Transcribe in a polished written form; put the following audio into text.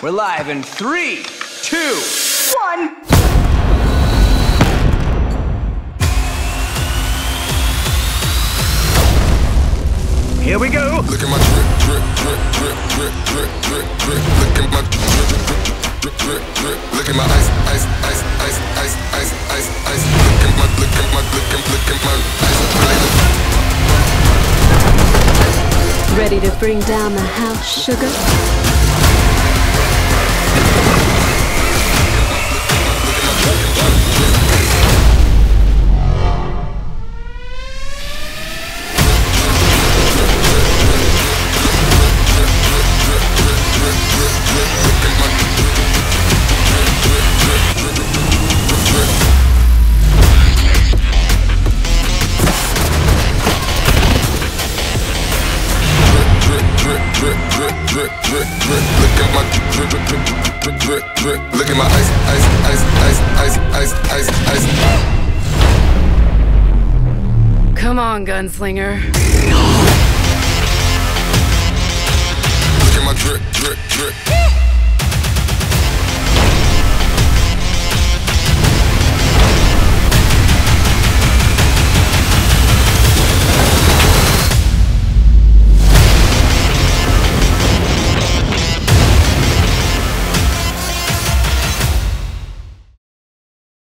We're live in 3, 2, 1. Here we go. Look at my drip, drip, drip, drip, drip, drip, drip, drip. Look at my drip, drip, drip, drip, drip. Look at my ice, ice, ice, ice, ice, ice, ice, ice. Look at my, look at my, look at my ice. Ready to bring down the house, sugar? Look at my ice, ice, ice, ice, ice, ice, ice, ice. Come on, gunslinger. Look at my drip, drip, drip.